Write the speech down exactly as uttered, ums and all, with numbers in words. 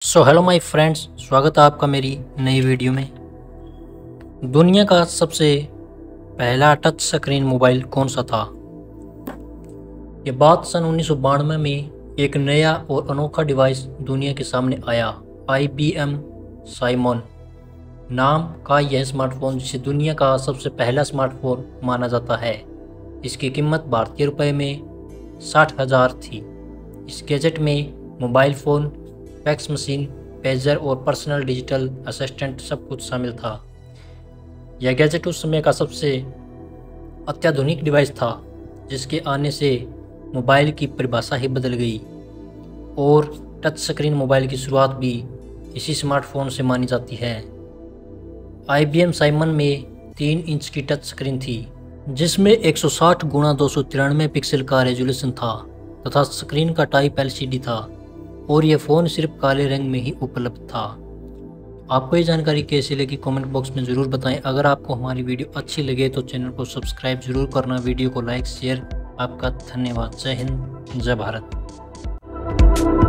So hello my friends, स्वागत है आपका मेरी नई वीडियो में। दुनिया का सबसे पहला टच स्क्रीन मोबाइल कौन सा था? ये बात सन उन्नीस सौ बानवे में एक नया और अनोखा डिवाइस दुनिया के सामने आया। आई बी एम साइमन नाम का यह स्मार्टफोन, जिसे दुनिया का सबसे पहला स्मार्टफोन माना जाता है, इसकी कीमत भारतीय रुपए में साठ हज़ार थी। इस गैजेट में mobile phone, fax machine, pager और पर्सनल डिजिटल असिस्टेंट सब कुछ शामिल था। यह गैजेट उस समय का सबसे अत्याधुनिक डिवाइस था, जिसके आने से मोबाइल की परिभाषा ही बदल गई और टच स्क्रीन मोबाइल की शुरुआत भी इसी स्मार्टफोन से मानी जाती है। आई बी एम साइमन में तीन इंच की टच स्क्रीन थी, जिसमें एक सौ साठ गुणा दो सौ तिरानवे पिक्सल का रेजोल्यूशन था तथा स्क्रीन का टाइप एल सी डी था और यह फ़ोन सिर्फ काले रंग में ही उपलब्ध था। आपको ये जानकारी कैसी लगी कमेंट बॉक्स में ज़रूर बताएं। अगर आपको हमारी वीडियो अच्छी लगे तो चैनल को सब्सक्राइब जरूर करना, वीडियो को लाइक शेयर। आपका धन्यवाद। जय हिंद, जय भारत।